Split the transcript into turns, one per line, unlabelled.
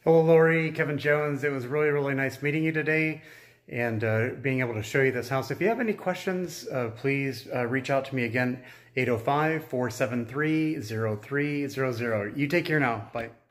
Hello, Lori, Kevin Jones. It was really, really nice meeting you today and being able to show you this house. If you have any questions, please reach out to me again, 805-473-0300. You take care now. Bye.